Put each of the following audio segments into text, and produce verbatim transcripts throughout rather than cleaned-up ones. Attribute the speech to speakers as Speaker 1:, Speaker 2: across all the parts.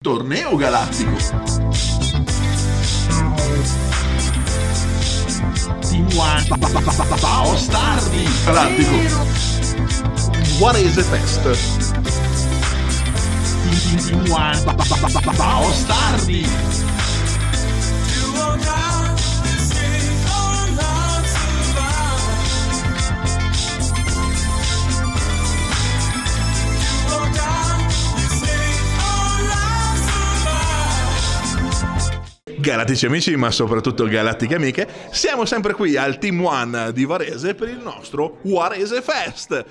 Speaker 1: Torneo Galattico. Team One. Bao Stardi. Galattico. Varese Fest. Team One. Bao Stardi. Galattici amici, ma soprattutto galattiche amiche, siamo sempre qui al Team One di Varese per il nostro Varese Fest.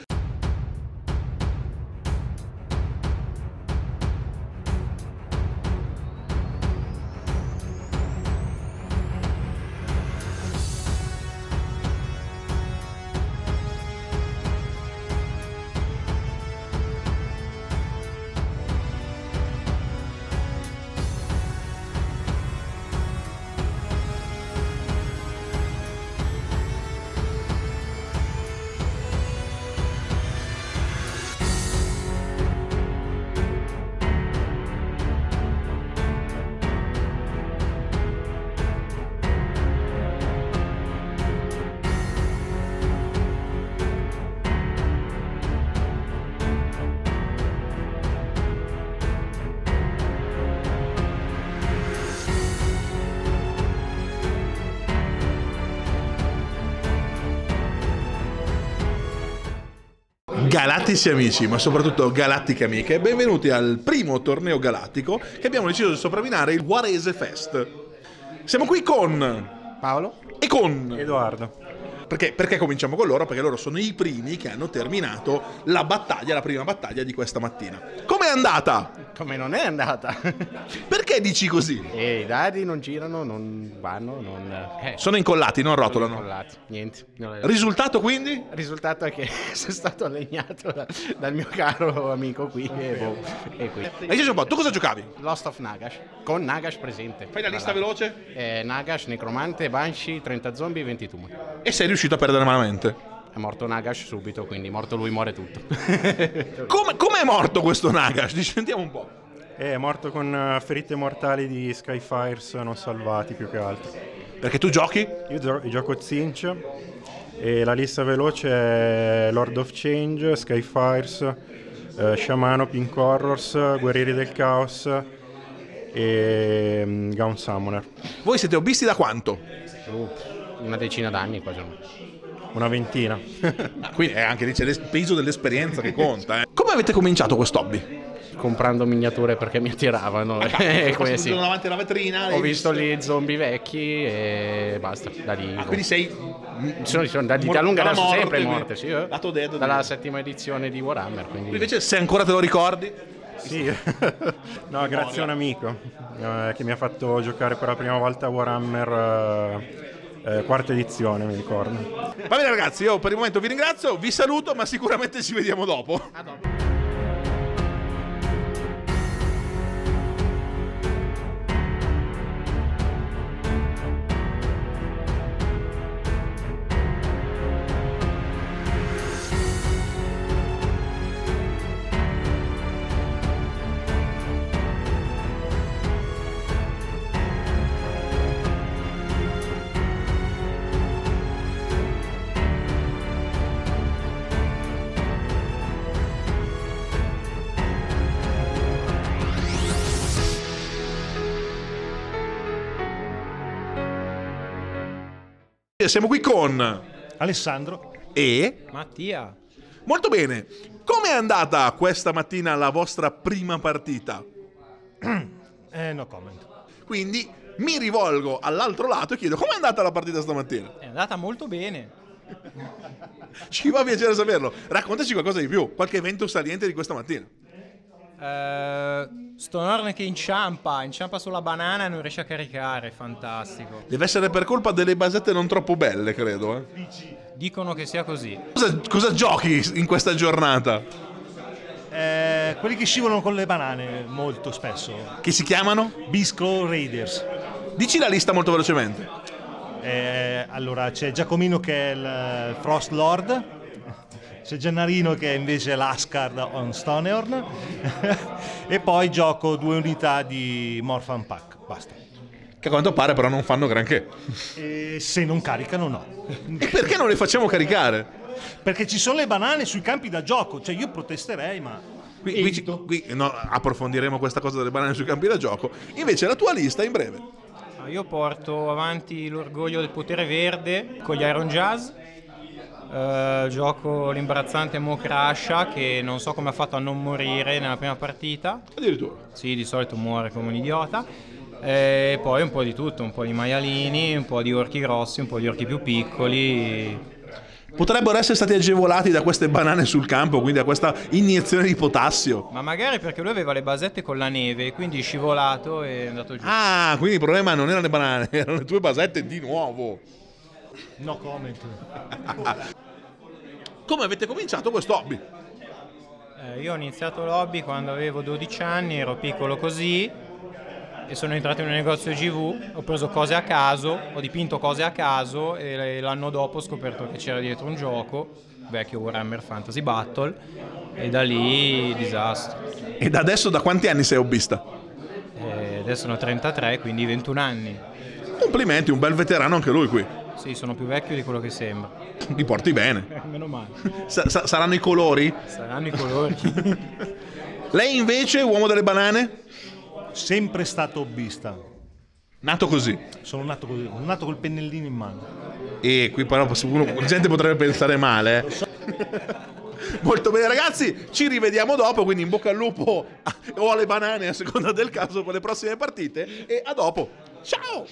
Speaker 1: Galattici amici, ma soprattutto galattiche amiche, benvenuti al primo torneo galattico che abbiamo deciso di soprannominare il Varese Fest. Siamo qui con
Speaker 2: Paolo
Speaker 1: e con
Speaker 2: Edoardo.
Speaker 1: Perché, perché cominciamo con loro? Perché loro sono i primi che hanno terminato la battaglia, la prima battaglia di questa mattina. Com'è andata?
Speaker 2: Come non è andata?
Speaker 1: Perché dici così?
Speaker 2: E i dadi non girano, non vanno, non... Eh,
Speaker 1: Sono incollati, non rotolano.
Speaker 2: sono incollati, niente. Non è-
Speaker 1: Risultato quindi?
Speaker 2: Il risultato è che sono stato allegnato da- dal mio caro amico qui e, boh, e qui.
Speaker 1: Hai deciso un po', tu cosa giocavi?
Speaker 2: Lost of Nagash, con Nagash presente.
Speaker 1: Fai la lista veloce?
Speaker 2: Eh, Nagash, Necromante, Banshee, trenta zombie, venti tumori.
Speaker 1: E sei riuscito a perdere malamente.
Speaker 2: È morto Nagash subito, quindi morto lui muore tutto.
Speaker 1: Come è morto questo Nagash? Ci sentiamo un po'.
Speaker 3: È morto con eh, ferite mortali di Skyfires non salvati più che altro.
Speaker 1: Perché tu giochi?
Speaker 3: Io gio- gioco Zinch e la lista veloce è Lord of Change, Skyfires, eh, Sciamano, Pink Horrors, Guerrieri del Caos e um, Gown Summoner.
Speaker 1: Voi siete hobbisti da quanto?
Speaker 2: Uh, una decina d'anni quasi.
Speaker 3: Una ventina.
Speaker 1: Quindi è anche lì c'è il peso dell'esperienza che conta. Eh. Come avete cominciato questo hobby?
Speaker 2: Comprando miniature perché mi attiravano. E come sì.
Speaker 1: Davanti alla vetrina.
Speaker 2: Ho visto lì zombie vecchi e basta. Da lì.
Speaker 1: Ah, quindi sei
Speaker 2: sono, sono da, da lunga
Speaker 1: dalla
Speaker 2: adesso
Speaker 1: morte,
Speaker 2: sempre morte, sì. Eh?
Speaker 1: lato dead,
Speaker 2: Dalla
Speaker 1: dead.
Speaker 2: settima edizione di Warhammer. Quindi...
Speaker 1: Invece se ancora te lo ricordi?
Speaker 3: Sì, no, grazie a un amico eh, che mi ha fatto giocare per la prima volta a Warhammer eh, eh, quarta edizione, mi ricordo.
Speaker 1: Va bene ragazzi, io per il momento vi ringrazio, vi saluto, ma sicuramente ci vediamo dopo.
Speaker 2: A dopo.
Speaker 1: Siamo qui con
Speaker 4: Alessandro
Speaker 1: e
Speaker 4: Mattia.
Speaker 1: molto bene. Come è andata questa mattina la vostra prima partita?
Speaker 4: Eh, no comment.
Speaker 1: Quindi mi rivolgo all'altro lato e chiedo com'è andata la partita stamattina?
Speaker 4: È andata molto bene.
Speaker 1: Ci fa piacere saperlo. Raccontaci qualcosa di più, qualche evento saliente di questa mattina.
Speaker 4: Eh, Stonorne che inciampa, inciampa sulla banana e non riesce a caricare, fantastico.
Speaker 1: Deve essere per colpa delle basette non troppo belle, credo. Eh.
Speaker 4: Dicono che sia così.
Speaker 1: Cosa, cosa giochi in questa giornata?
Speaker 5: Eh, quelli che scivolano con le banane molto spesso.
Speaker 1: Che si chiamano?
Speaker 5: Beast-Claw Raiders.
Speaker 1: Dici la lista molto velocemente.
Speaker 5: Eh, allora c'è Giacomino che è il Frost Lord, c'è Gennarino che è invece l'Ascard on Stonehorn e poi gioco due unità di Morphan Pack, basta.
Speaker 1: Che a quanto pare però non fanno granché.
Speaker 5: E se non caricano no.
Speaker 1: E perché non le facciamo caricare?
Speaker 5: Perché ci sono le banane sui campi da gioco, cioè io protesterei ma...
Speaker 1: Qui, qui, ci- qui, no, approfondiremo questa cosa delle banane sui campi da gioco. Invece la tua lista in breve.
Speaker 4: Io porto avanti l'orgoglio del potere verde con gli Iron Jazz. Eh, gioco l'imbarazzante Mokrasha che non so come ha fatto a non morire nella prima partita.
Speaker 1: Addirittura.
Speaker 4: Sì, di solito muore come un idiota. E poi un po' di tutto, un po' di maialini, un po' di orchi grossi, un po' di orchi più piccoli.
Speaker 1: Potrebbero essere stati agevolati da queste banane sul campo, quindi da questa iniezione di potassio.
Speaker 4: Ma magari perché lui aveva le basette con la neve, quindi è scivolato e è andato giù.
Speaker 1: Ah, quindi il problema non erano le banane, erano le tue basette di nuovo.
Speaker 5: No comment.
Speaker 1: Come avete cominciato questo hobby?
Speaker 4: Eh, io ho iniziato l'hobby quando avevo dodici anni, ero piccolo così e sono entrato in un negozio G V, ho preso cose a caso, ho dipinto cose a caso e l'anno dopo ho scoperto che c'era dietro un gioco, vecchio Warhammer Fantasy Battle, e da lì disastro.
Speaker 1: E da adesso da quanti anni sei hobbista?
Speaker 4: E adesso ne ho trentatré, quindi ventuno anni.
Speaker 1: Complimenti, un bel veterano anche lui qui.
Speaker 4: Sì, sono più vecchio di quello che sembra.
Speaker 1: Li porti bene.
Speaker 4: Meno male.
Speaker 1: Sa- sa- saranno i colori?
Speaker 4: Saranno i colori.
Speaker 1: Lei invece, uomo delle banane?
Speaker 5: Sempre stato hobbista.
Speaker 1: Nato così.
Speaker 5: Sono nato così, sono nato col pennellino in mano.
Speaker 1: E qui però uno, la gente potrebbe pensare male. Eh. Molto bene ragazzi, ci rivediamo dopo, quindi in bocca al lupo o alle banane a seconda del caso per le prossime partite e a dopo. Ciao!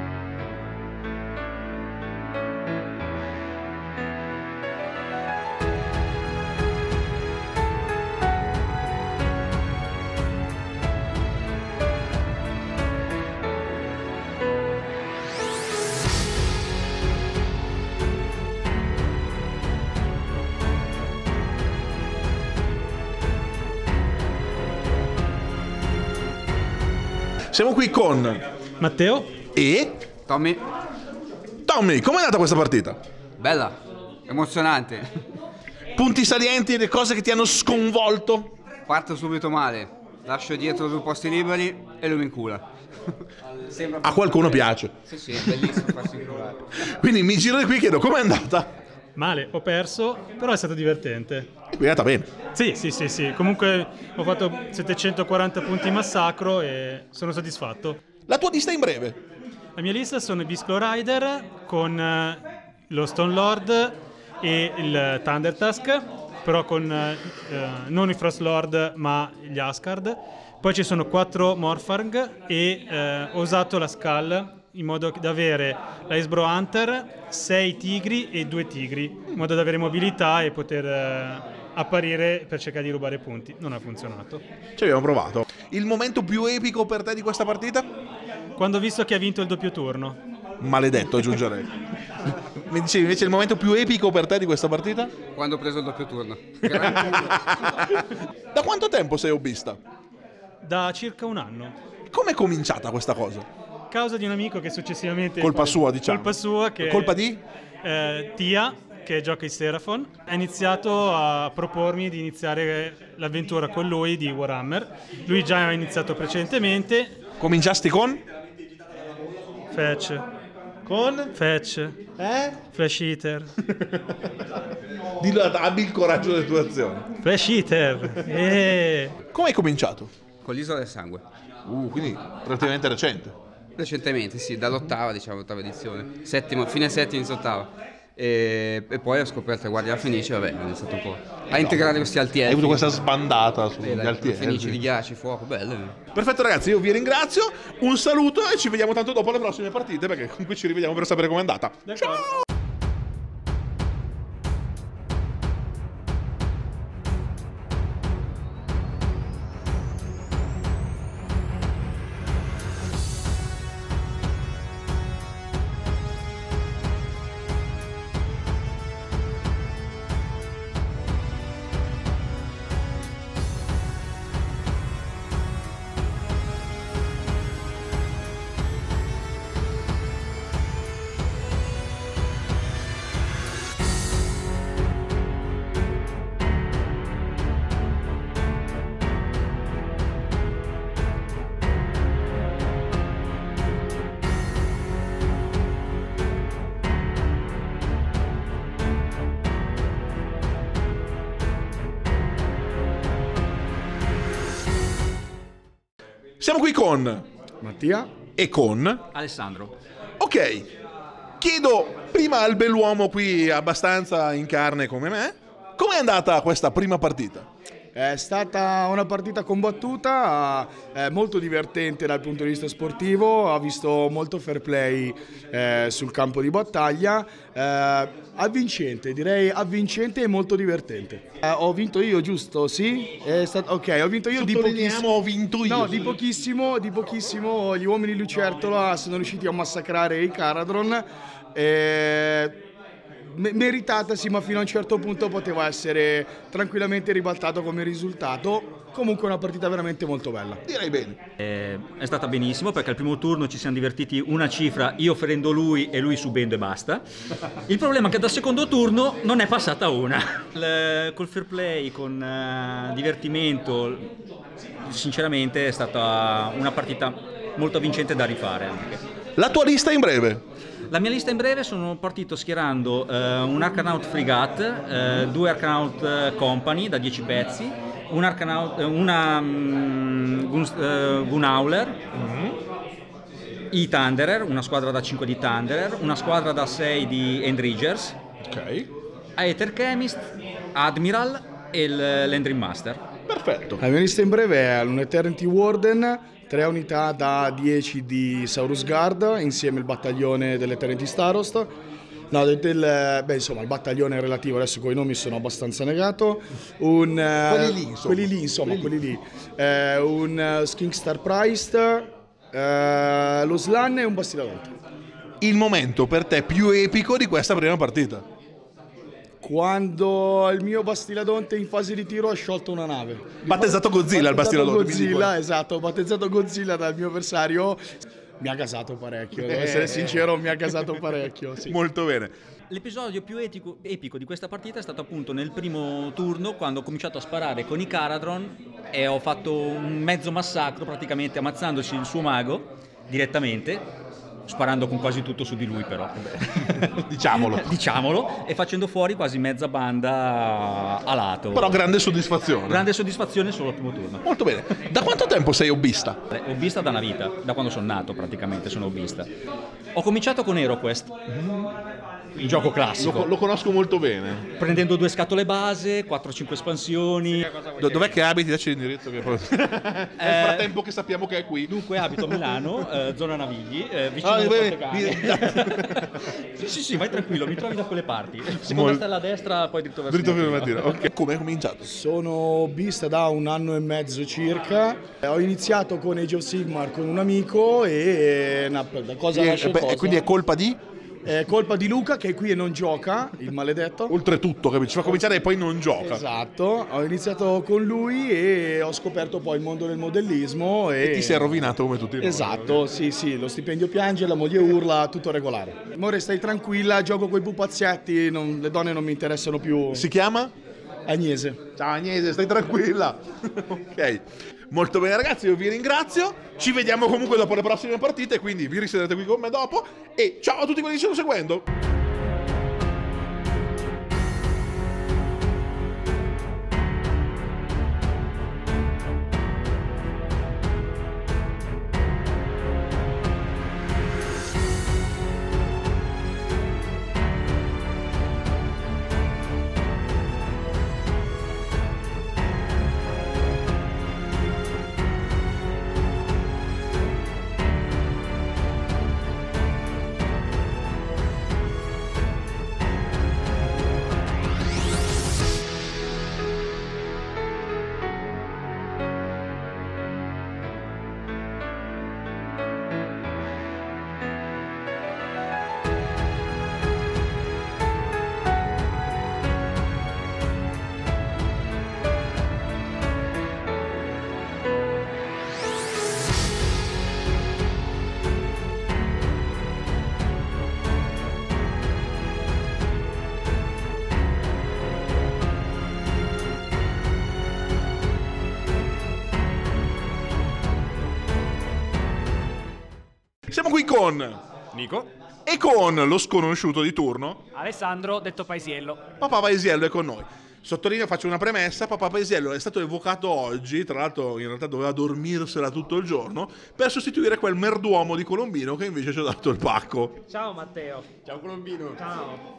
Speaker 1: Siamo qui con
Speaker 6: Matteo?
Speaker 1: e
Speaker 7: Tommy,
Speaker 1: Tommy. Com'è andata questa partita?
Speaker 7: bella, emozionante.
Speaker 1: Punti salienti, le cose che ti hanno sconvolto?
Speaker 7: Parto subito male, lascio dietro due posti liberi e lui mi incula. Sembra
Speaker 1: A qualcuno piace.
Speaker 7: Sì, sì, è bellissimo farsi inculare.
Speaker 1: Quindi mi giro di qui e chiedo com'è andata?
Speaker 6: Male, ho perso, però è stato divertente.
Speaker 1: E qui è andata bene.
Speaker 6: Sì, sì, sì, sì. Comunque ho fatto settecentoquaranta punti massacro e sono soddisfatto.
Speaker 1: La tua lista in breve.
Speaker 6: La mia lista sono i Beast Claw Rider con eh, lo Stone Lord e il Thundertusk, però con eh, non i Frost Lord ma gli Ascard. Poi ci sono quattro Morfarg e eh, ho usato la Skull in modo da avere la Icebro Hunter, sei tigri e due tigri, in modo da avere mobilità e poter eh, apparire per cercare di rubare punti. Non ha funzionato.
Speaker 1: Ci abbiamo provato. Il momento più epico per te di questa partita?
Speaker 6: Quando ho visto che ha vinto il doppio turno.
Speaker 1: Maledetto, aggiungerei. Mi dicevi invece il momento più epico per te di questa partita?
Speaker 7: Quando ho preso il doppio turno.
Speaker 1: Da quanto tempo sei hobbista?
Speaker 6: Da circa un anno.
Speaker 1: Come è cominciata questa cosa?
Speaker 6: Causa di un amico che successivamente...
Speaker 1: Colpa sua, diciamo.
Speaker 6: Colpa sua che...
Speaker 1: Colpa di?
Speaker 6: Eh, Tia, che gioca in Seraphon, ha iniziato a propormi di iniziare l'avventura con lui di Warhammer. Lui già aveva iniziato precedentemente.
Speaker 1: Cominciasti con?
Speaker 6: Fetch.
Speaker 5: Con?
Speaker 6: Fetch.
Speaker 5: Eh?
Speaker 6: Flash Eater.
Speaker 1: Dillo, abbi il coraggio delle tue azioni.
Speaker 6: Flash Eater. Eh.
Speaker 1: Come hai cominciato?
Speaker 7: Con l'isola del sangue.
Speaker 1: Uh, quindi relativamente recente.
Speaker 7: Recentemente, sì, dall'ottava, diciamo, ottava edizione. Settimo, fine settima, inizio ottava. E, e poi ho scoperto Guardia Fenice, vabbè, ho iniziato un po' a integrare questi alti
Speaker 1: Hai avuto questa sbandata sugli alti
Speaker 7: Fenici di
Speaker 1: elfi.
Speaker 7: ghiacci, fuoco, bello.
Speaker 1: Perfetto ragazzi, io vi ringrazio, un saluto e ci vediamo tanto dopo alle prossime partite perché comunque ci rivediamo per sapere com'è andata. Ciao! Siamo qui con
Speaker 2: Mattia
Speaker 1: e con
Speaker 8: Alessandro.
Speaker 1: Ok, chiedo prima al bell'uomo qui abbastanza in carne come me, com'è andata questa prima partita?
Speaker 2: È stata una partita combattuta, eh, molto divertente dal punto di vista sportivo, ha visto molto fair play eh, sul campo di battaglia, eh, avvincente, direi avvincente e molto divertente. Eh, ho vinto io, giusto? Sì? È stato, ok, ho vinto io di pochissimo.
Speaker 1: ho vinto io.
Speaker 2: No, di pochissimo, di pochissimo gli uomini Lucertola sono riusciti a massacrare i Caradron. Eh, Meritatasi, ma fino a un certo punto poteva essere tranquillamente ribaltato come risultato. Comunque una partita veramente molto bella.
Speaker 1: Direi bene.
Speaker 8: Eh, è stata benissimo perché al primo turno ci siamo divertiti una cifra, io ferendo lui e lui subendo e basta. Il problema è che dal secondo turno non è passata una. Il, col fair play, con uh, divertimento, sinceramente è stata una partita molto vincente da rifare anche.
Speaker 1: La tua lista in breve?
Speaker 8: La mia lista in breve: sono partito schierando eh, un Arcanaut Frigate, eh, due Arcanaut Company da dieci pezzi, un Arcanaut, una um, Gun, uh, Gunhauler, mm-hmm. i Thunderer, una squadra da cinque di Thunderer, una squadra da sei di Endriggers,
Speaker 1: ok,
Speaker 8: Aether Chemist, Admiral e l'Endrim Master.
Speaker 1: Perfetto.
Speaker 2: La mia lista in breve è un Eternity Warden, tre unità da dieci di Saurus Guard insieme al battaglione dell'Eternity Starost. No, del, del, beh, insomma, il battaglione relativo, adesso con i nomi sono abbastanza negato. Un,
Speaker 1: quelli lì, insomma.
Speaker 2: Quelli lì, insomma, quelli lì. Eh, un uh, Skink Star Priest, eh, lo Slann e un Bastiladonte.
Speaker 1: Il momento per te più epico di questa prima partita?
Speaker 2: Quando il mio Bastiladonte in fase di tiro ha sciolto una nave.
Speaker 1: Battezzato Godzilla il Bastiladonte.
Speaker 2: Godzilla, esatto, battezzato Godzilla dal mio avversario. Mi ha gasato parecchio, devo essere sincero, mi ha gasato parecchio. Sì.
Speaker 1: Molto bene.
Speaker 8: L'episodio più etico, epico di questa partita è stato appunto nel primo turno, quando ho cominciato a sparare con i Caradron e ho fatto un mezzo massacro, praticamente ammazzandoci il suo mago direttamente, sparando con quasi tutto su di lui però.
Speaker 1: Diciamolo.
Speaker 8: Diciamolo, e facendo fuori quasi mezza banda a lato.
Speaker 1: Però grande soddisfazione.
Speaker 8: Grande soddisfazione solo al primo turno.
Speaker 1: Molto bene. Da quanto tempo sei hobbista?
Speaker 8: Hobbista da una vita, da quando sono nato praticamente sono hobbista. Ho cominciato con HeroQuest, il gioco classico.
Speaker 1: Lo, lo conosco molto bene.
Speaker 8: Prendendo due scatole base, quattro cinque espansioni.
Speaker 1: Do- dov'è che abiti? Dacci l'indirizzo che poi... Nel frattempo che sappiamo che è qui.
Speaker 8: Dunque abito a Milano, eh, zona Navigli, eh, vicino
Speaker 1: Ah,
Speaker 8: al
Speaker 1: bene.
Speaker 8: Portocane. Sì, sì, sì, vai tranquillo, mi trovi da quelle parti. Seconda
Speaker 1: Mol-
Speaker 8: stella a destra, poi dritto verso
Speaker 1: Dritto
Speaker 8: il
Speaker 1: fino a
Speaker 8: mattino.
Speaker 1: mattina. Ok. Come hai cominciato?
Speaker 2: Sono hobbista da un anno e mezzo circa. Ho iniziato con Age of Sigmar con un amico e una, da cosa
Speaker 1: E,
Speaker 2: nasce
Speaker 1: e-
Speaker 2: cosa.
Speaker 1: e quindi è colpa di?
Speaker 2: È colpa di Luca che è qui e non gioca, il maledetto.
Speaker 1: Oltretutto, capito? Ci fa cominciare e poi non gioca.
Speaker 2: Esatto, ho iniziato con lui e ho scoperto poi il mondo del modellismo e,
Speaker 1: E ti sei rovinato come tutti noi.
Speaker 2: Esatto, sì, sì, lo stipendio piange, la moglie urla, tutto regolare. Amore, stai tranquilla, gioco con i pupazzetti, non- le donne non mi interessano più.
Speaker 1: Si chiama?
Speaker 2: Agnese.
Speaker 1: Ciao Agnese, stai tranquilla. Ok. Molto bene ragazzi, io vi ringrazio. Ci vediamo comunque dopo le prossime partite, quindi vi risiedete qui con me dopo. E ciao a tutti quelli che ci stanno seguendo. Siamo qui con
Speaker 9: Nico.
Speaker 1: e con lo sconosciuto di turno,
Speaker 9: Alessandro, detto Paesiello.
Speaker 1: Papà Paesiello è con noi. Sottolineo, faccio una premessa, Papà Paesiello è stato evocato oggi, tra l'altro in realtà doveva dormirsela tutto il giorno, per sostituire quel merduomo di Colombino che invece ci ha dato il pacco.
Speaker 9: Ciao Matteo.
Speaker 10: Ciao Colombino.
Speaker 9: Ciao.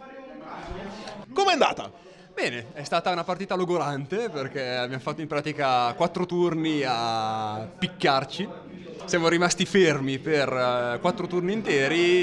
Speaker 1: Com'è andata?
Speaker 10: Bene, è stata una partita logorante perché abbiamo fatto in pratica quattro turni a picchiarci. Siamo rimasti fermi per uh, quattro turni interi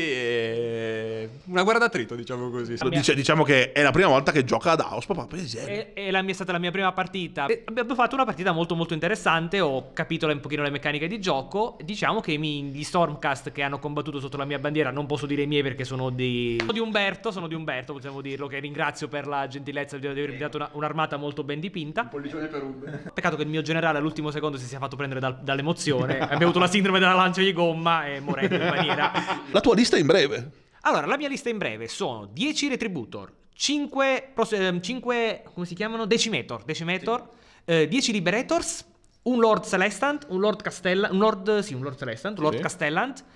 Speaker 10: e una guerra d'attrito, diciamo così.
Speaker 1: Dice, diciamo che è la prima volta che gioca ad House Papà Paesiello.
Speaker 9: E, e la mia, è stata la mia prima partita. E abbiamo fatto una partita molto molto interessante. Ho capito un pochino le meccaniche di gioco. Diciamo che mi, gli Stormcast che hanno combattuto sotto la mia bandiera, non posso dire i miei perché sono di, sono di Umberto, sono di Umberto, possiamo dirlo, che ringrazio per la gentilezza di avermi dato una, un'armata molto ben dipinta. Un
Speaker 10: pollicione per Umberto.
Speaker 9: Peccato che il mio generale all'ultimo secondo si sia fatto prendere dal, dall'emozione. Abbiamo avuto la sindrome della lancia di gomma e morendo in maniera.
Speaker 1: La tua lista in breve.
Speaker 9: Allora, la mia lista in breve sono dieci Retributor, cinque, cinque come si chiamano? Decimator, Decimator sì. eh, dieci Liberators, un Lord Celestant, un Lord Castellant, un Lord, sì, un Lord Celestant, un Lord sì. Castellant,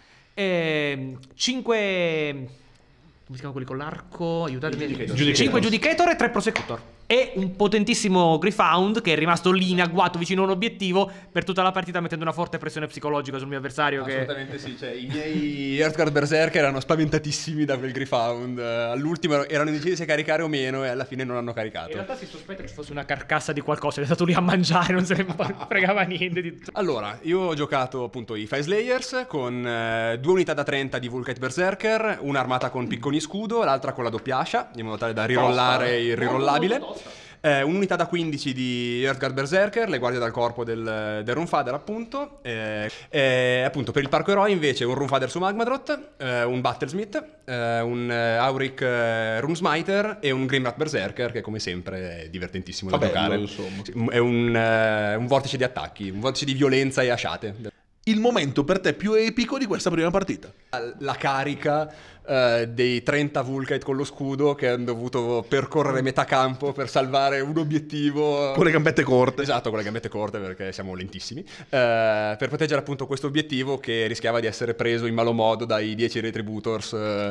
Speaker 9: eh, cinque, come si chiamano quelli con l'arco? Aiutatemi.
Speaker 1: Judicator.
Speaker 9: cinque Judicator e tre Prosecutor. E un potentissimo Gryph-hound che è rimasto lì in agguato vicino a un obiettivo per tutta la partita, mettendo una forte pressione psicologica sul mio avversario.
Speaker 10: Assolutamente
Speaker 9: che...
Speaker 10: sì, cioè, i miei Earthguard Berserker erano spaventatissimi da quel Gryph-hound. All'ultimo erano indecisi se caricare o meno e alla fine non hanno caricato.
Speaker 9: In realtà si sospetta che ci fosse una carcassa di qualcosa, è stato lì a mangiare, non se ne fregava niente di tutto.
Speaker 10: Allora, io ho giocato appunto i Five Slayers con eh, due unità da trenta di Vulkite Berserker, una armata con picconi scudo, l'altra con la doppia ascia, in modo tale da rirollare il rirollabile. Eh, un'unità da quindici di Earthguard Berserker, le guardie dal corpo del, del Runfather appunto. Eh, eh, appunto per il parco eroi invece un Runfather su Magmadrot, eh, un Battlesmith, eh, un uh, Auric uh, Runesmiter e un Grimrat Berserker che come sempre è divertentissimo da giocare. Insomma. È un, uh, un vortice di attacchi, un vortice di violenza e asciate.
Speaker 1: Il momento per te più epico di questa prima partita?
Speaker 10: La carica uh, dei trenta Vulkite con lo scudo che hanno dovuto percorrere metà campo per salvare un obiettivo.
Speaker 1: Con le gambette corte.
Speaker 10: Esatto, con le gambette corte perché siamo lentissimi. Uh, per proteggere appunto questo obiettivo che rischiava di essere preso in malo modo dai dieci Retributors. Uh,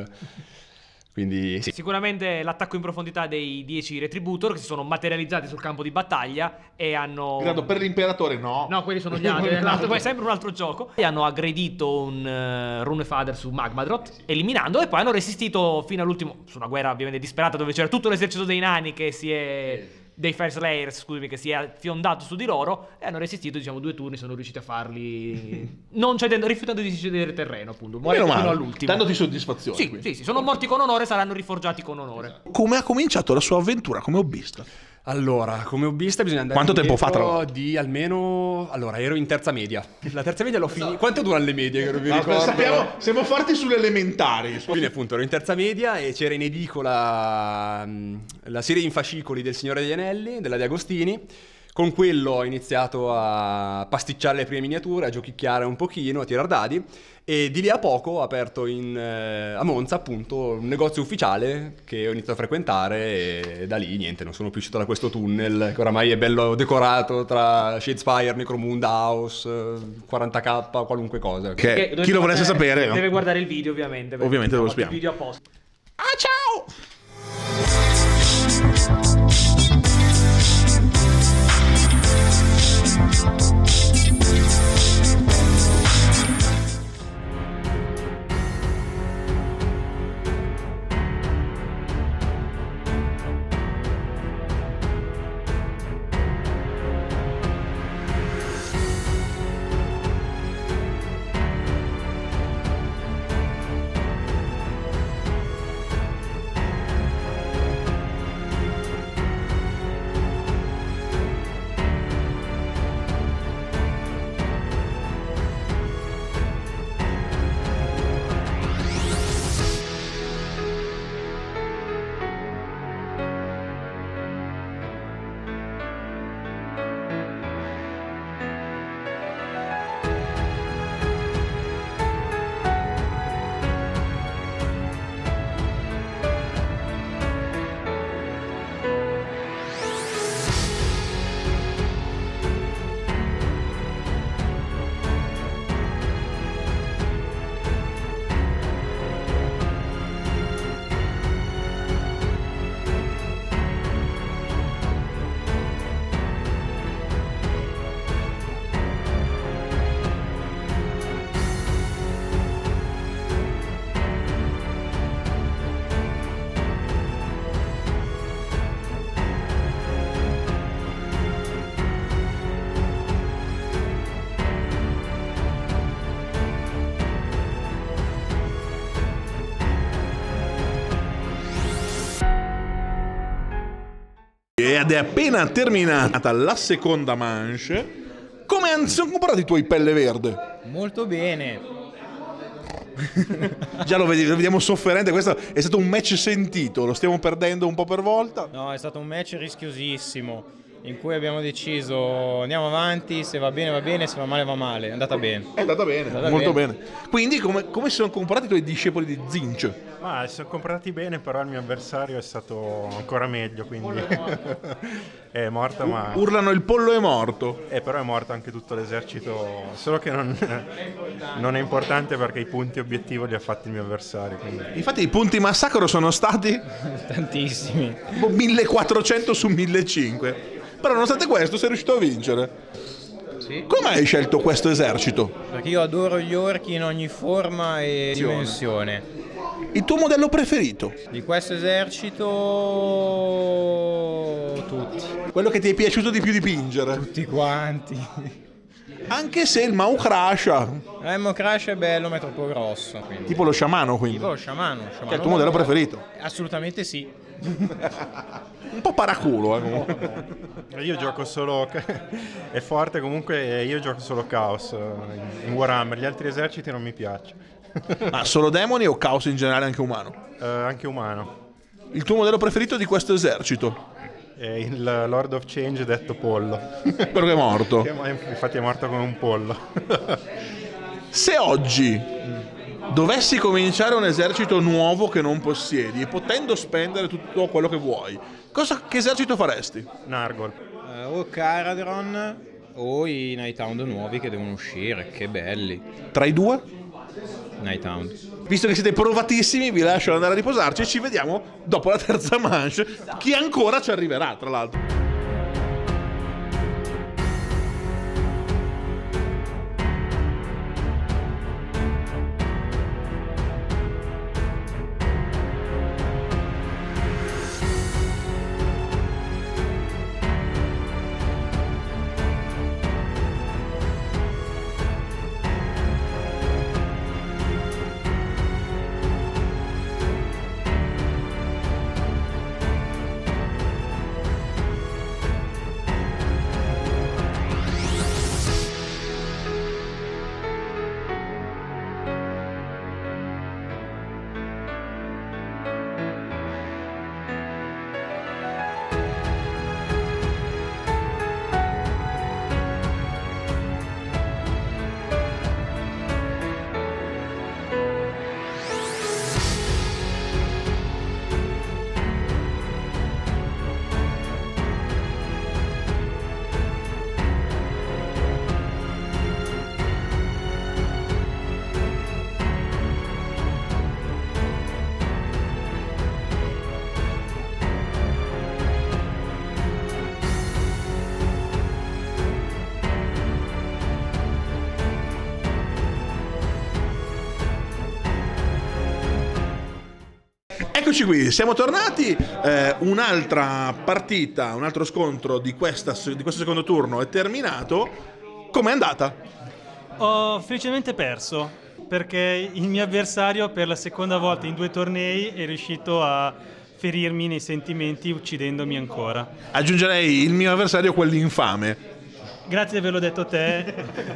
Speaker 10: Quindi sì.
Speaker 9: Sicuramente l'attacco in profondità dei dieci Retributor che si sono materializzati sul campo di battaglia e hanno...
Speaker 1: Grado per l'imperatore no.
Speaker 9: No, quelli sono gli altri, è sempre un altro gioco. E hanno aggredito un uh, Runefather su Magmadrot, eliminando, e poi hanno resistito fino all'ultimo, su una guerra ovviamente disperata dove c'era tutto l'esercito dei nani che si è... dei Fire Slayers, scusami, che si è fiondato su di loro e hanno resistito, diciamo, due turni, sono riusciti a farli non cedendo, rifiutando di cedere terreno, appunto, muoiono fino all'ultimo.
Speaker 1: Dandoti soddisfazione.
Speaker 9: Sì, sì, sì, sono morti con onore, saranno riforgiati con onore.
Speaker 1: Come ha cominciato la sua avventura come hobbista?
Speaker 10: Allora, come hobbista bisogna andare
Speaker 1: Quanto tempo fa, tra l'altro?
Speaker 10: Di almeno... Allora, ero in terza media. La terza media l'ho finita... Quanto durano le medie che non vi ricordo?
Speaker 1: Sappiamo, siamo forti sulle elementari.
Speaker 10: Quindi appunto ero in terza media e c'era in edicola la serie in fascicoli del Signore degli Anelli, della De Agostini. Con quello ho iniziato a pasticciare le prime miniature, a giochicchiare un pochino, a tirar dadi. E di lì a poco ho aperto in, eh, a Monza appunto un negozio ufficiale che ho iniziato a frequentare e da lì niente, non sono più uscito da questo tunnel che oramai è bello decorato tra Shadespire, Necromunda, House, quaranta K, qualunque cosa.
Speaker 1: Che chi lo volesse sapere
Speaker 9: deve guardare il video ovviamente.
Speaker 1: Ovviamente lo spieghiamo.
Speaker 9: Il video apposta.
Speaker 1: Ah, ciao! ed è appena terminata la seconda manche. Come sono comportati i tuoi pelle verde?
Speaker 4: Molto bene.
Speaker 1: Già lo, vedi, lo vediamo sofferente, questo è stato un match sentito, lo stiamo perdendo un po' per volta.
Speaker 4: No, è stato un match rischiosissimo in cui abbiamo deciso andiamo avanti, se va bene va bene, se va male va male. È andata bene.
Speaker 1: È andata bene, è andata molto bene. bene. Quindi come, come si sono comportati i tuoi discepoli di Zinch?
Speaker 3: Ma si sono comportati bene, però il mio avversario è stato ancora meglio, quindi è morta ma...
Speaker 1: Urlano il pollo è morto.
Speaker 3: Eh, però è morto anche tutto l'esercito, solo che non, non è importante perché i punti obiettivo li ha fatti il mio avversario. Quindi...
Speaker 1: Infatti i punti massacro sono stati?
Speaker 4: Tantissimi.
Speaker 1: millequattrocento su millecinquecento. Però nonostante questo sei riuscito a vincere.
Speaker 4: Sì.
Speaker 1: Come hai scelto questo esercito?
Speaker 4: Perché io adoro gli orchi in ogni forma e dimensione.
Speaker 1: Il tuo modello preferito?
Speaker 4: Di questo esercito tutti.
Speaker 1: Quello che ti è piaciuto di più dipingere?
Speaker 4: Tutti quanti.
Speaker 1: Anche se il Mau Crash
Speaker 4: eh, il Mau Crash è bello ma è troppo grosso, quindi.
Speaker 1: Tipo lo sciamano, quindi.
Speaker 4: Tipo lo sciamano, sciamano
Speaker 1: Che è il tuo modello preferito?
Speaker 4: Assolutamente sì.
Speaker 1: Un po' paraculo, eh, comunque.
Speaker 3: Io gioco solo... è forte comunque, io gioco solo Chaos in Warhammer, gli altri eserciti non mi piacciono.
Speaker 1: Ma solo demoni o Chaos in generale anche umano?
Speaker 3: Uh, anche umano.
Speaker 1: Il tuo modello preferito di questo esercito?
Speaker 3: È il Lord of Change detto pollo.
Speaker 1: Perché è morto?
Speaker 3: Infatti è morto come un pollo.
Speaker 1: Se oggi dovessi cominciare un esercito nuovo che non possiedi e potendo spendere tutto quello che vuoi, cosa, che esercito faresti?
Speaker 3: Nargol.
Speaker 4: Uh, o Caradron o i Nighthound nuovi che devono uscire, che belli.
Speaker 1: Tra i due?
Speaker 4: Nighthound.
Speaker 1: Visto che siete provatissimi, vi lascio andare a riposarci e ci vediamo dopo la terza manche. Chi ancora ci arriverà, tra l'altro. Eccoci qui, siamo tornati, eh, un'altra partita, un altro scontro di, questa, di questo secondo turno è terminato. Com'è andata?
Speaker 6: Ho felicemente perso, perché il mio avversario per la seconda volta in due tornei è riuscito a ferirmi nei sentimenti uccidendomi ancora.
Speaker 1: Aggiungerei il mio avversario quell'infame.
Speaker 6: Grazie di averlo detto te,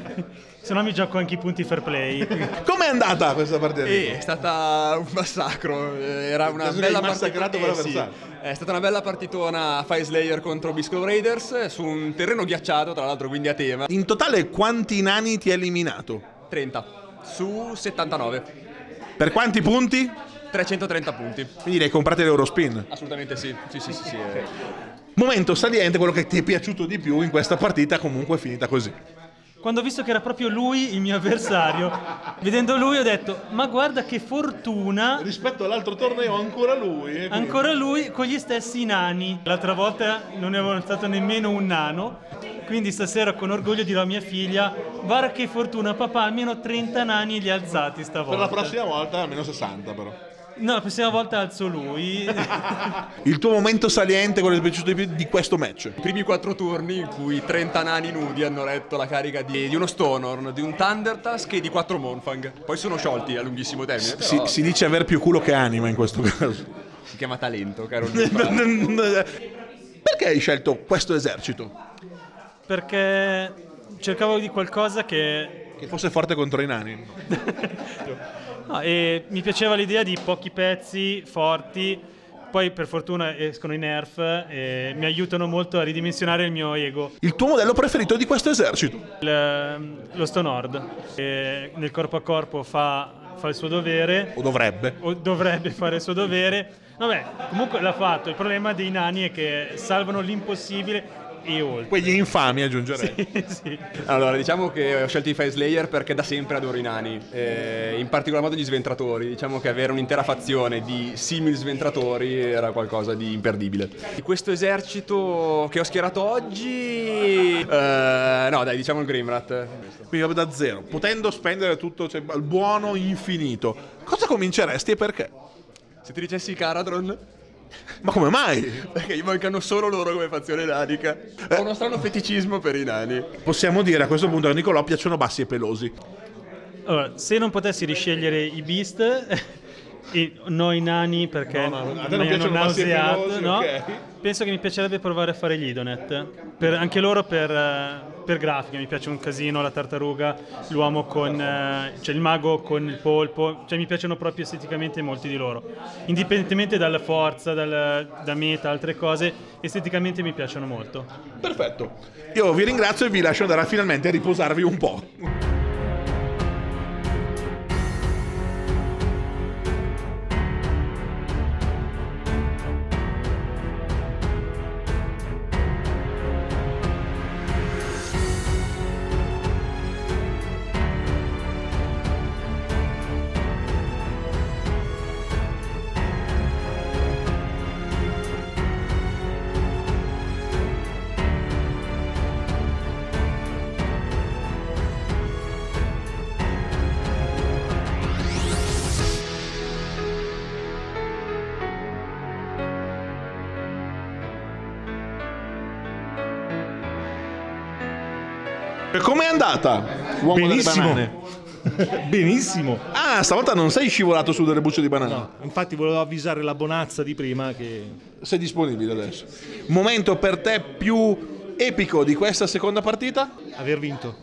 Speaker 6: se no mi gioco anche i punti fair play.
Speaker 1: Com'è andata questa partita?
Speaker 10: Eh, è stata un massacro, era una
Speaker 1: Penso
Speaker 10: bella
Speaker 1: che hai massacrato
Speaker 10: partitona.
Speaker 1: per
Speaker 10: Eh, sì.
Speaker 1: avversario.
Speaker 10: È stata una bella partitona Fire Slayer contro Beastclaw Raiders su un terreno ghiacciato, tra l'altro, quindi a tema.
Speaker 1: In totale quanti nani ti ha eliminato?
Speaker 10: trenta su settantanove.
Speaker 1: Per quanti punti?
Speaker 10: trecentotrenta punti.
Speaker 1: Quindi li hai comprati l'Eurospin?
Speaker 10: Assolutamente sì. Sì, sì, sì, sì. eh.
Speaker 1: Momento saliente, quello che ti è piaciuto di più in questa partita, comunque è finita così.
Speaker 6: Quando ho visto che era proprio lui il mio avversario, vedendo lui ho detto, ma guarda che fortuna.
Speaker 1: Rispetto all'altro torneo ancora lui. Eh,
Speaker 6: ancora lui con gli stessi nani. L'altra volta non ne avevo stato nemmeno un nano. Quindi stasera con orgoglio dirò a mia figlia, guarda che fortuna papà, almeno trenta nani li ha alzati stavolta.
Speaker 1: Per la prossima volta almeno sessanta però.
Speaker 6: No, la prossima volta alzo lui.
Speaker 1: Il tuo momento saliente, quello che ti è piaciuto di più di questo match?
Speaker 10: I primi quattro turni in cui trenta nani nudi hanno retto la carica di, di uno Stonehorn, di un Thundertusk e di quattro Monfang. Poi sono sciolti a lunghissimo termine.
Speaker 1: Si,
Speaker 10: Però...
Speaker 1: si dice aver più culo che anima in questo caso.
Speaker 10: Si chiama talento, caro. Perché
Speaker 1: Perché hai scelto questo esercito?
Speaker 6: Perché cercavo di qualcosa che...
Speaker 1: Che fosse forte contro i nani.
Speaker 6: No, e mi piaceva l'idea di pochi pezzi forti, poi per fortuna escono i nerf e mi aiutano molto a ridimensionare il mio ego.
Speaker 1: Il tuo modello preferito di questo esercito?
Speaker 6: Il, lo Stone Horde, che nel corpo a corpo fa, fa il suo dovere.
Speaker 1: O dovrebbe.
Speaker 6: O dovrebbe fare il suo dovere. Vabbè, comunque l'ha fatto. Il problema dei nani è che salvano l'impossibile e oltre.
Speaker 1: Quegli infami, aggiungerei.
Speaker 6: Sì, sì.
Speaker 10: Allora, diciamo che ho scelto i Fire Slayer perché da sempre adoro i nani, eh, in particolar modo gli sventratori. Diciamo che avere un'intera fazione di simili sventratori era qualcosa di imperdibile. Di questo esercito che ho schierato oggi, eh, no dai, diciamo il Grimrat.
Speaker 1: Quindi vabbè, da zero, potendo spendere tutto, cioè, il buono infinito, cosa cominceresti e perché?
Speaker 10: Se ti dicessi Caradron...
Speaker 1: Ma come mai?
Speaker 10: Perché gli mancano solo loro come fazione nanica. Ho uno strano feticismo per i nani.
Speaker 1: Possiamo dire a questo punto che a Nicolò piacciono bassi e pelosi.
Speaker 6: Allora, se non potessi riscegliere i Beast e no i nani perché
Speaker 1: No, no, a te
Speaker 6: mi
Speaker 1: non
Speaker 6: hanno
Speaker 1: piacciono bassi e
Speaker 6: nauseato,
Speaker 1: pelosi,
Speaker 6: no?
Speaker 1: ok.
Speaker 6: Penso che mi piacerebbe provare a fare gli Idonet. Per, anche loro per, eh, per grafica, mi piace un casino la tartaruga, l'uomo con, eh, cioè il mago con il polpo, cioè mi piacciono proprio esteticamente molti di loro. Indipendentemente dalla forza, dal, da meta, altre cose, esteticamente mi piacciono molto.
Speaker 1: Perfetto. Io vi ringrazio e vi lascio andare finalmente a riposarvi un po'. E com'è andata? Uomo delle
Speaker 11: Benissimo.
Speaker 1: banane.
Speaker 11: Benissimo.
Speaker 1: Ah, stavolta non sei scivolato su delle bucce di banana.
Speaker 11: No, infatti volevo avvisare la Bonazza di prima che...
Speaker 1: Sei disponibile adesso. Momento per te più epico di questa seconda partita?
Speaker 11: Aver vinto.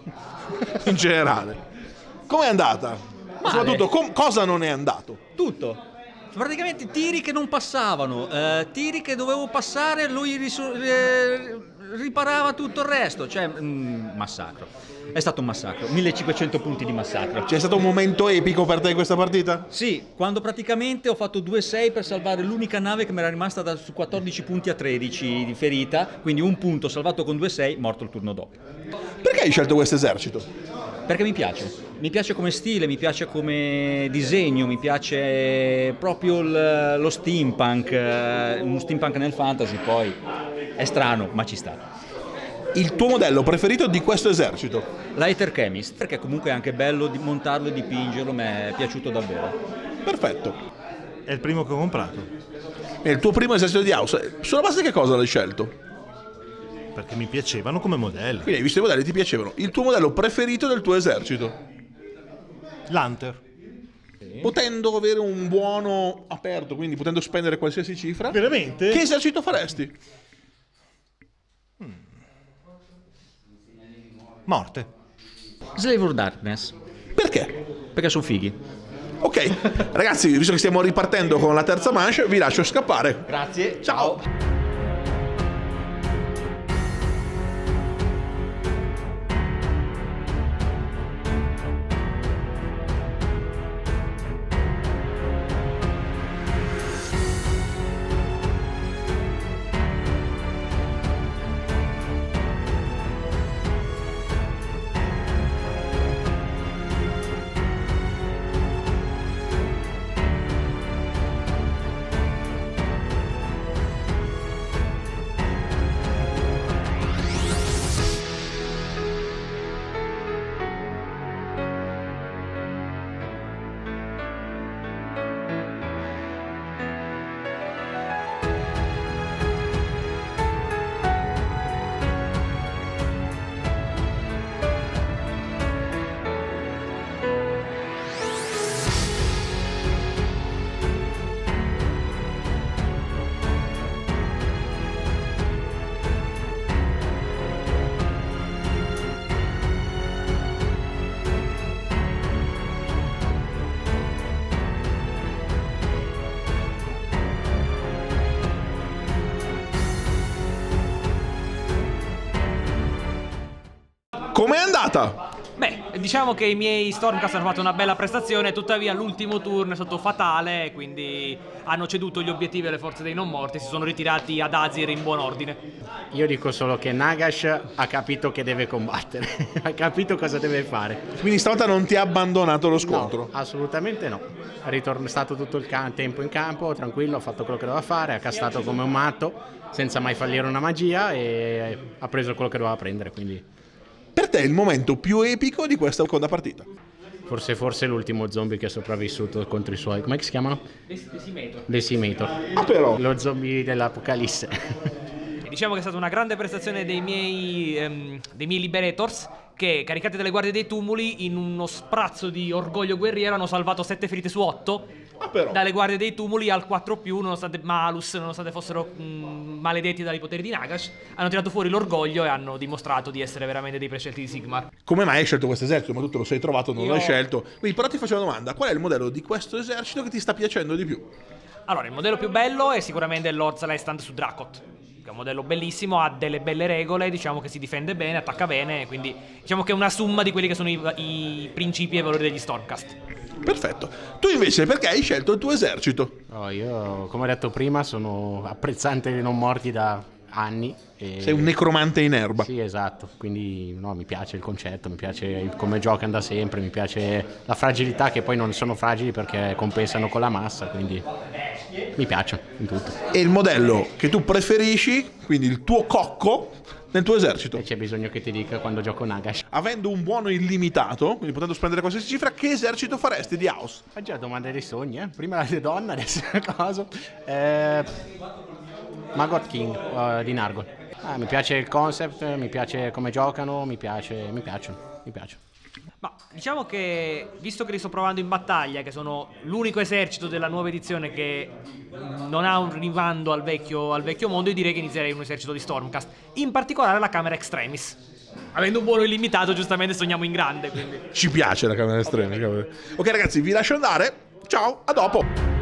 Speaker 1: In generale. Com'è andata?
Speaker 8: Male.
Speaker 1: Soprattutto, com- cosa non è andato?
Speaker 8: Tutto. Praticamente tiri che non passavano, eh, tiri che dovevo passare, lui risu- eh, riparava tutto il resto, cioè mm, massacro. È stato un massacro, millecinquecento punti di massacro.
Speaker 1: C'è stato un momento epico per te in questa partita?
Speaker 8: Sì, quando praticamente ho fatto due sei per salvare l'unica nave che mi era rimasta da, su quattordici punti a tredici di ferita, quindi un punto salvato con due sei, morto il turno dopo.
Speaker 1: Perché hai scelto questo esercito?
Speaker 8: Perché mi piace, mi piace come stile, mi piace come disegno, mi piace proprio il, lo steampunk, eh, uno steampunk nel fantasy poi è strano ma ci sta.
Speaker 1: Il tuo modello preferito di questo esercito?
Speaker 8: Lighter Chemist, perché comunque è anche bello di montarlo e dipingerlo, mi è piaciuto davvero.
Speaker 1: Perfetto.
Speaker 11: È il primo che ho comprato.
Speaker 1: È il tuo primo esercito di house. Sulla base di che cosa l'hai scelto?
Speaker 11: Perché mi piacevano come modelli.
Speaker 1: Quindi hai visto i modelli, ti piacevano. Il tuo modello preferito del tuo esercito?
Speaker 11: L'Hunter.
Speaker 1: Potendo avere un buono aperto, quindi potendo spendere qualsiasi cifra.
Speaker 11: Veramente?
Speaker 1: Che esercito faresti?
Speaker 11: Morte.
Speaker 8: Slave of Darkness.
Speaker 1: Perché?
Speaker 8: Perché sono fighi.
Speaker 1: Ok, ragazzi, visto che stiamo ripartendo con la terza manche, vi lascio scappare.
Speaker 8: Grazie.
Speaker 1: Ciao. Com'è andata?
Speaker 9: Beh, diciamo che i miei Stormcast hanno fatto una bella prestazione, tuttavia l'ultimo turno è stato fatale, quindi hanno ceduto gli obiettivi alle forze dei non morti, si sono ritirati ad Azir in buon ordine.
Speaker 12: Io dico solo che Nagash ha capito che deve combattere, ha capito cosa deve fare.
Speaker 1: Quindi stavolta non ti ha abbandonato lo scontro?
Speaker 12: No, assolutamente no. È ritorn- stato tutto il ca- tempo in campo, tranquillo, ha fatto quello che doveva fare, ha castato come un matto, senza mai fallire una magia e ha preso quello che doveva prendere, quindi...
Speaker 1: Per te è il momento più epico di questa seconda partita?
Speaker 12: Forse, forse l'ultimo zombie che è sopravvissuto contro i suoi... Come si chiamano?
Speaker 9: Decimator.
Speaker 12: Decimator.
Speaker 1: Ah, però.
Speaker 12: Lo zombie dell'Apocalisse.
Speaker 9: Diciamo che è stata una grande prestazione dei miei, ehm, dei miei Liberators che, caricati dalle guardie dei tumuli, in uno sprazzo di orgoglio guerriero hanno salvato sette ferite su otto
Speaker 1: ah, però.
Speaker 9: dalle guardie dei tumuli al quattro più, nonostante Malus, nonostante fossero mh, maledetti dai poteri di Nagash, hanno tirato fuori l'orgoglio e hanno dimostrato di essere veramente dei prescelti di Sigmar.
Speaker 1: Come mai hai scelto questo esercito? Ma tu te lo sei trovato, non
Speaker 9: Io...
Speaker 1: l'hai scelto. Quindi però ti faccio una domanda, qual è il modello di questo esercito che ti sta piacendo di più?
Speaker 9: Allora, il modello più bello è sicuramente il Lord Celestant su Drakot, che è un modello bellissimo, ha delle belle regole, diciamo che si difende bene, attacca bene, quindi diciamo che è una somma di quelli che sono i, i principi e i valori degli Stormcast.
Speaker 1: Perfetto. Tu invece perché hai scelto il tuo esercito?
Speaker 12: Oh, io, come ho detto prima, sono apprezzante dei non morti da anni. E...
Speaker 1: Sei un necromante in erba.
Speaker 12: Sì, esatto, quindi no, mi piace il concetto, mi piace come giocano da sempre, mi piace la fragilità, che poi non sono fragili perché compensano con la massa, quindi mi piace in tutto.
Speaker 1: E il modello che tu preferisci, quindi il tuo cocco, nel tuo esercito?
Speaker 12: E c'è bisogno che ti dica quando gioco Nagash.
Speaker 1: Avendo un buono illimitato, quindi potendo spendere qualsiasi cifra, che esercito faresti di House?
Speaker 12: È già domanda dei sogni, eh? Prima la di donna, adesso cosa? Eh... Magot King uh, di Nargol. Ah, mi piace il concept, mi piace come giocano, mi piace, mi piacciono, mi piace.
Speaker 9: Ma diciamo che, visto che li sto provando in battaglia, che sono l'unico esercito della nuova edizione che non ha un rimando al vecchio, al vecchio mondo, io direi che inizierei un esercito di Stormcast, in particolare la Camera Extremis. Avendo un buono illimitato, giustamente sogniamo in grande, quindi.
Speaker 1: Ci piace la Camera Extremis. Ok ragazzi, vi lascio andare. Ciao, a dopo.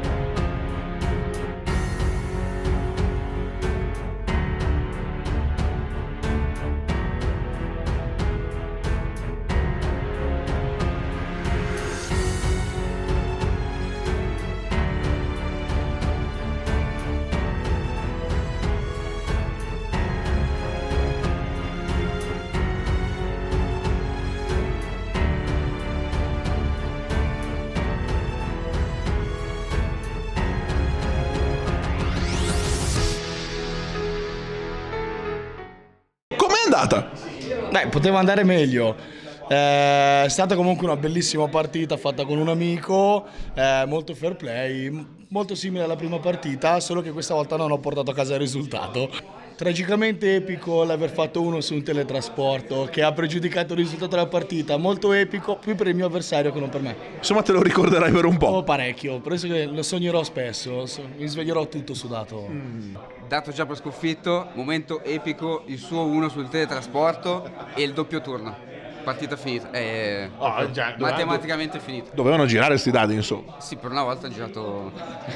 Speaker 2: Beh, poteva andare meglio. Eh, è stata comunque una bellissima partita fatta con un amico, eh, molto fair play, molto simile alla prima partita, solo che questa volta non ho portato a casa il risultato. Tragicamente epico l'aver fatto uno su un teletrasporto che ha pregiudicato il risultato della partita, molto epico, più per il mio avversario che non per me.
Speaker 1: Insomma te lo ricorderai per un po'.
Speaker 2: Oh, parecchio, penso che lo sognerò spesso, mi sveglierò tutto sudato.
Speaker 7: Mm. Dato già per sconfitto, momento epico, il suo uno sul teletrasporto e il doppio turno. Partita finita, è
Speaker 1: oh, già,
Speaker 7: matematicamente finita.
Speaker 1: Dovevano girare sti dadi, insomma.
Speaker 7: Sì, per una volta ha girato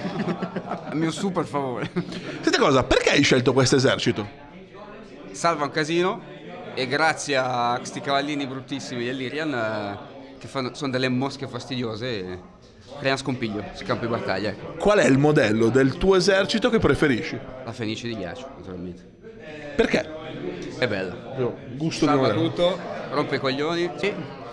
Speaker 7: a mio super favore.
Speaker 1: Senti cosa, perché hai scelto questo esercito?
Speaker 7: Salva un casino e grazie a questi cavallini bruttissimi dell'Irian, eh, che fanno, sono delle mosche fastidiose, e crea scompiglio sul campo di battaglia.
Speaker 1: Qual è il modello del tuo esercito che preferisci?
Speaker 7: La Fenice di ghiaccio, naturalmente.
Speaker 1: Perché?
Speaker 7: È bella.
Speaker 1: Gusto
Speaker 7: Salva
Speaker 1: di
Speaker 7: tutto, rompe i coglioni. Sì.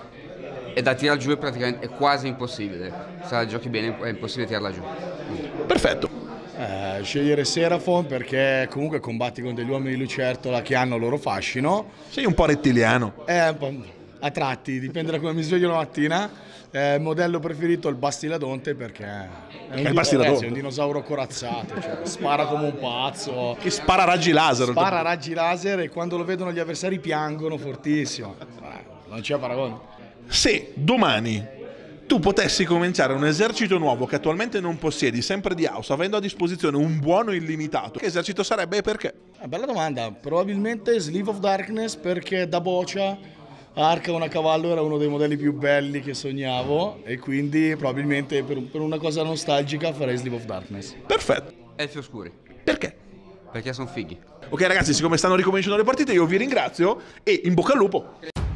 Speaker 7: E da tirare giù è praticamente è quasi impossibile. Se la giochi bene è impossibile tirarla giù.
Speaker 1: Perfetto.
Speaker 2: Eh, scegliere Seraphon perché comunque combatti con degli uomini di lucertola che hanno il loro fascino.
Speaker 1: Sei un po' rettiliano.
Speaker 2: Eh, un po' a tratti, dipende da come mi sveglio la mattina. Eh, modello preferito il Bastiladonte perché è un,
Speaker 1: il Bastiladonte?
Speaker 2: Ragazzi, è un dinosauro corazzato, cioè, spara come un pazzo.
Speaker 1: Che spara raggi laser.
Speaker 2: Spara raggi laser e quando lo vedono gli avversari piangono fortissimo. Eh, non c'è paragone.
Speaker 1: Se domani tu potessi cominciare un esercito nuovo che attualmente non possiedi, sempre di House, avendo a disposizione un buono illimitato, che esercito sarebbe e perché?
Speaker 2: Eh, bella domanda. Probabilmente Sleeve of Darkness perché da boccia Arca una cavallo era uno dei modelli più belli che sognavo e quindi probabilmente per, per una cosa nostalgica farei Sleeve of Darkness.
Speaker 1: Perfetto.
Speaker 7: Elfi oscuri.
Speaker 1: Perché?
Speaker 7: Perché sono fighi.
Speaker 1: Ok ragazzi, siccome stanno ricominciando le partite io vi ringrazio e in bocca al lupo.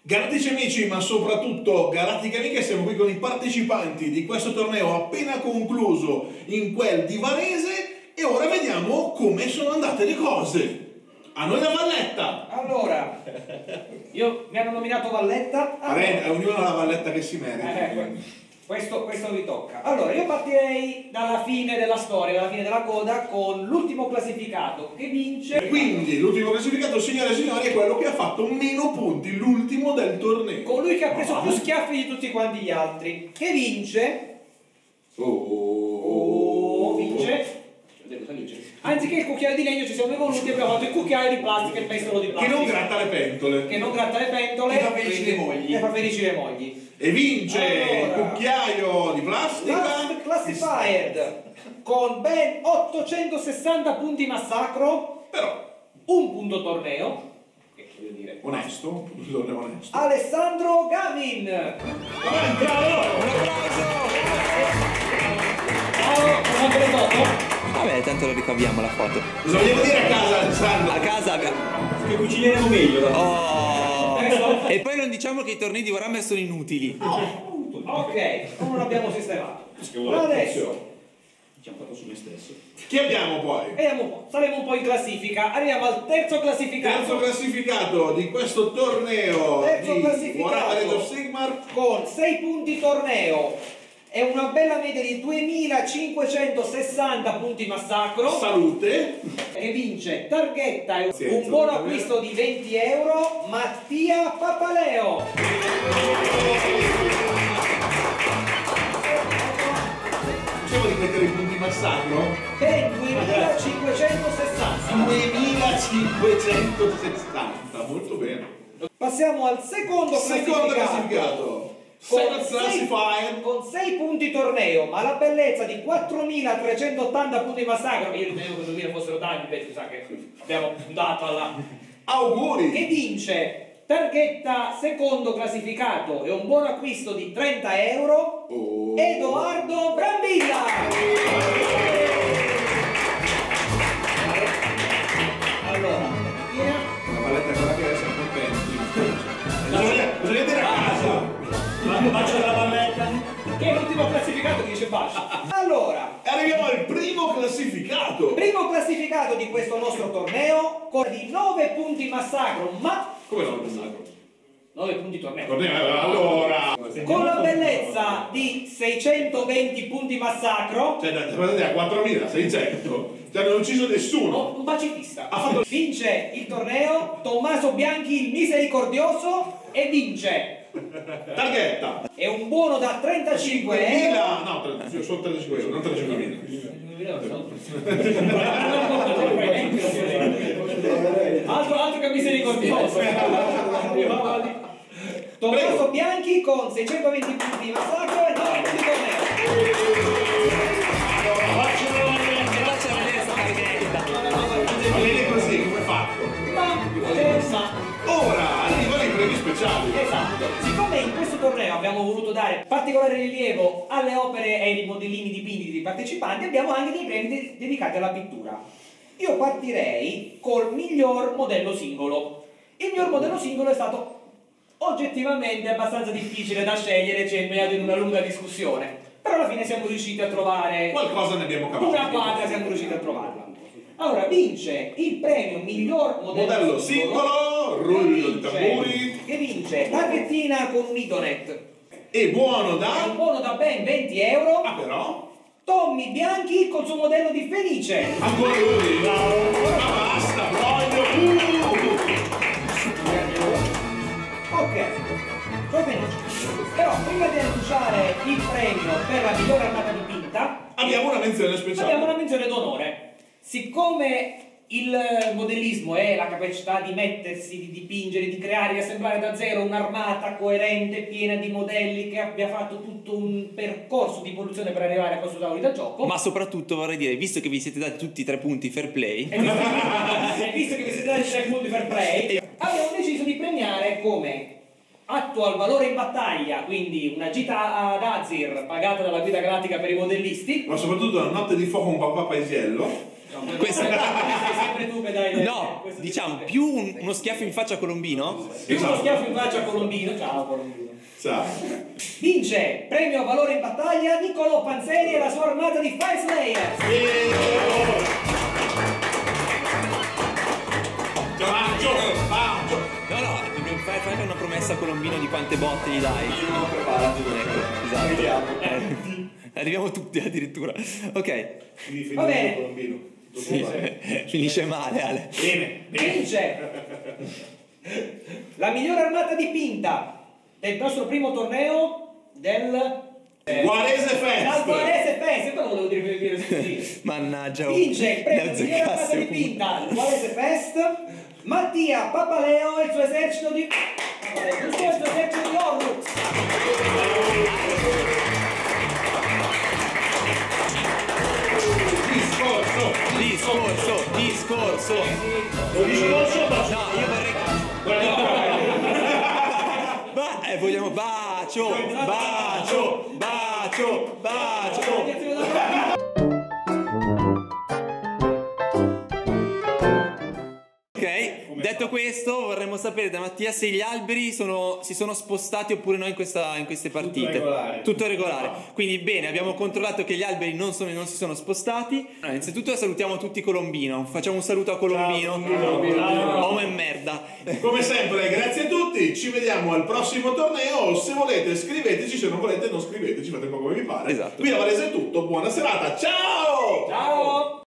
Speaker 1: Galattici amici, ma soprattutto galattiche amiche, siamo qui con i partecipanti di questo torneo appena concluso in quel di Varese e ora vediamo come sono andate le cose. A noi la Valletta!
Speaker 13: Allora, io mi hanno nominato Valletta.
Speaker 1: Allora, ognuno ha la Valletta che si merita.
Speaker 13: Eh, questo, questo vi tocca. Allora, io partirei dalla fine della storia, dalla fine della coda, con l'ultimo classificato che vince.
Speaker 1: E quindi l'ultimo classificato, signore e signori, è quello che ha fatto meno punti, l'ultimo del torneo.
Speaker 13: Colui che ha preso più schiaffi di tutti quanti gli altri. Che vince.
Speaker 1: Oh,
Speaker 13: oh vince. Anziché il cucchiaio di legno ci siamo evoluti e abbiamo fatto il cucchiaio di plastica e il pestolo di plastica.
Speaker 1: Che non gratta le pentole.
Speaker 13: Che non gratta le pentole.
Speaker 7: E fa felici le mogli.
Speaker 13: E fa felici le mogli.
Speaker 1: E vince
Speaker 13: allora,
Speaker 1: il cucchiaio di plastica.
Speaker 13: Last Classified con ben ottocentosessanta punti massacro.
Speaker 1: Però
Speaker 13: un punto torneo. Che voglio dire.
Speaker 1: Onesto, un punto torneo onesto.
Speaker 13: Alessandro Gavin.
Speaker 1: Bravo! Un applauso!
Speaker 13: Ciao, come avete foto?
Speaker 14: Vabbè, tanto lo ricaviamo la foto.
Speaker 1: Cosa vogliamo dire a casa, Alessandro?
Speaker 14: A casa
Speaker 8: che cucineremo meglio.
Speaker 14: Oh. E poi non diciamo che i tornei di Warhammer sono inutili.
Speaker 13: No. Ok, non l'abbiamo sistemato. Adesso
Speaker 1: diciamo fatto su me stesso. Chi abbiamo poi?
Speaker 13: Vediamo un po', saremo un po' in classifica. Arriviamo al terzo classificato.
Speaker 1: Terzo classificato di questo torneo.
Speaker 13: Terzo
Speaker 1: di
Speaker 13: classificato
Speaker 1: Warhammer Age of Sigmar
Speaker 13: con sei punti torneo. È una bella media di duemilacinquecentosessanta punti massacro.
Speaker 1: Salute.
Speaker 13: E vince targhetta e
Speaker 1: Senza
Speaker 13: un buon acquisto di venti euro. Mattia Papaleo.
Speaker 1: Facciamo ripetere i punti massacro?
Speaker 13: Ben duemilacinquecentosessanta.
Speaker 1: duemilacinquecentosessanta, molto bene.
Speaker 13: Passiamo al secondo classificato.
Speaker 1: Secondo classificato.
Speaker 13: Con
Speaker 1: sei,
Speaker 13: con sei punti torneo, ma la bellezza di quattromilatrecentottanta punti massacro, che io ritenevo che duemila fossero tanti, invece sa che abbiamo puntato alla...
Speaker 1: Auguri!
Speaker 13: Che vince targhetta secondo classificato e un buon acquisto di trenta euro,
Speaker 1: oh.
Speaker 13: Edoardo Brambilla! Allora,
Speaker 1: la paletta è quella che deve essere contenti. Bisogna, bisogna dire a casa.
Speaker 8: Faccio della valletta.
Speaker 13: Che è l'ultimo classificato che dice fascia. Allora,
Speaker 1: arriviamo al primo classificato.
Speaker 13: Primo classificato di questo nostro torneo con di nove punti massacro, ma
Speaker 1: come nove massacro?
Speaker 13: nove punti torneo.
Speaker 1: Torneo, allora.
Speaker 13: Con la bellezza di seicentoventi punti massacro.
Speaker 1: Cioè, da quattromilaseicento. Cioè, non hanno ucciso nessuno.
Speaker 13: Un pacifista.
Speaker 1: Ha fatto...
Speaker 13: Vince il torneo Tommaso Bianchi il misericordioso e vince
Speaker 1: targhetta
Speaker 13: è un buono da trentacinque euro.
Speaker 1: No, solo trentacinque euro, non trentacinquemila.
Speaker 13: altro, altro che misericordioso. Tommaso Bianchi con seicentoventi punti di massacro e nove punti di torneo.
Speaker 14: Faccio vedere sta targhetta.
Speaker 1: Va bene così, come fatto?
Speaker 13: Ma, ma
Speaker 1: ora arrivano i premi speciali.
Speaker 13: Esatto. Siccome in questo torneo abbiamo voluto dare particolare rilievo alle opere e ai modellini dipinti dei partecipanti, abbiamo anche dei premi de dedicati alla pittura. Io partirei col miglior modello singolo. Il miglior modello singolo è stato oggettivamente abbastanza difficile da scegliere, ci è impegnato in una lunga discussione. Però alla fine siamo riusciti a trovare
Speaker 1: qualcosa, ne abbiamo cavato.
Speaker 13: Una quadra siamo riusciti a trovarla. Allora vince il premio miglior modello,
Speaker 1: modello
Speaker 13: singolo,
Speaker 1: singolo, rullo di tamburi,
Speaker 13: che vince targhettina con un Idonet
Speaker 1: e buono da?
Speaker 13: È un buono da ben venti euro.
Speaker 1: Ah, però
Speaker 13: Tommy Bianchi col suo modello di Felice.
Speaker 1: Ancora lui, ma basta, voglio uh!
Speaker 13: Ok, va bene. Però prima di annunciare il premio per la migliore armata dipinta
Speaker 1: abbiamo una menzione speciale.
Speaker 13: Abbiamo una menzione d'onore. Siccome il modellismo è la capacità di mettersi, di dipingere, di creare, di assemblare da zero un'armata coerente, piena di modelli, che abbia fatto tutto un percorso di evoluzione per arrivare a questo tavolo da gioco.
Speaker 14: Ma soprattutto vorrei dire, visto che vi siete dati tutti i tre punti fair play,
Speaker 13: e visto, e visto che vi siete dati tre punti fair play, abbiamo deciso di premiare come atto al valore in battaglia, quindi una gita ad Azir pagata dalla Guida Galattica per i modellisti,
Speaker 1: ma soprattutto una notte di fuoco con papà Paesiello.
Speaker 14: Questo...
Speaker 13: Sei sempre tu che dai le-
Speaker 14: No,
Speaker 13: questo
Speaker 14: diciamo più un- uno schiaffo in faccia a Colombino.
Speaker 13: Più uno schiaffo in faccia a Colombino. Ciao Colombino.
Speaker 1: Ciao.
Speaker 13: Vince premio a valore in battaglia Niccolò Panzeri e la sua armata di Fire Slayers.
Speaker 14: No, no, fai, fai una promessa a Colombino di quante botte gli dai. Io non ho preparato. Ecco, esatto. Arriviamo. Eh, arriviamo tutti addirittura. Ok.
Speaker 13: Va bene.
Speaker 1: Colombino.
Speaker 14: Sì, finisce male, Ale.
Speaker 13: Bene. Vince la migliore armata dipinta del nostro primo torneo del eh,
Speaker 1: Guarese Fest.
Speaker 13: Al Guarese Fest, quello volevo dire, dire sentire.
Speaker 14: Mannaggia. oh.
Speaker 13: Vince il premio
Speaker 14: Ne
Speaker 13: migliore armata
Speaker 14: azzeccasse un.
Speaker 13: dipinta al Guarese Fest Mattia Papaleo e il suo esercito di Papaleo, il suo esercito di Horrux.
Speaker 14: Discorso, discorso, discorso. Discorso, no, io vorrei. Ma eh, vogliamo bacio, bacio, bacio, bacio. Ok, detto questo, vorremmo sapere da Mattia se gli alberi sono, si sono spostati oppure no in, questa, in queste partite.
Speaker 1: Tutto regolare.
Speaker 14: Tutto regolare. Quindi bene, abbiamo controllato che gli alberi non, sono, non si sono spostati. Allora, innanzitutto salutiamo tutti Colombino. Facciamo un saluto a Colombino. Uomo e merda.
Speaker 1: Come sempre, grazie a tutti. Ci vediamo al prossimo torneo. Se volete, scriveteci. Se non volete, non scriveteci. Fate un po' come vi pare.
Speaker 14: Esatto.
Speaker 1: Qui da Varese è tutto. Buona serata. Ciao!
Speaker 13: Ciao!